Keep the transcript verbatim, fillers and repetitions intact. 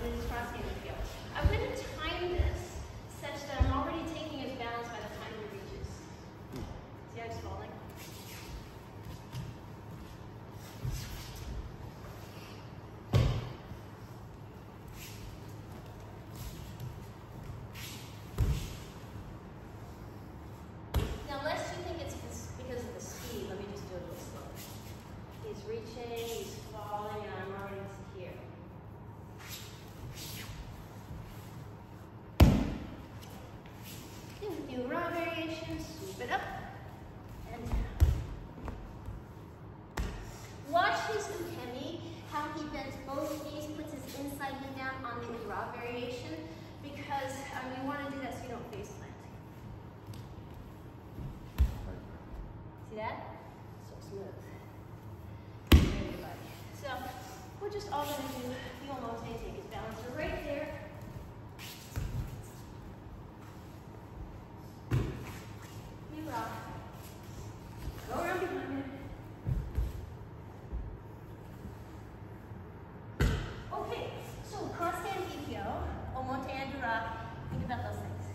this is cross-hand Ikkyo. I'm going to time this such that I'm already taking his balance by the time he reaches. See how he's falling? Now, lest you think it's because of the speed, let me just do it a little slower. He's reaching, he's falling, and I'm already here. Do a few raw variations, sweep it up and down. Watch his hanmi, how he bends both knees, puts his inside knee down on the raw variation, because um, you want to do that so you don't face plant. See that? So smooth. Everybody. So we're just all going to do the omote, take his balance. So right there. You rock. Go around behind him. Okay, so cross-hand Ikkyo, omote and rock. Think about those things.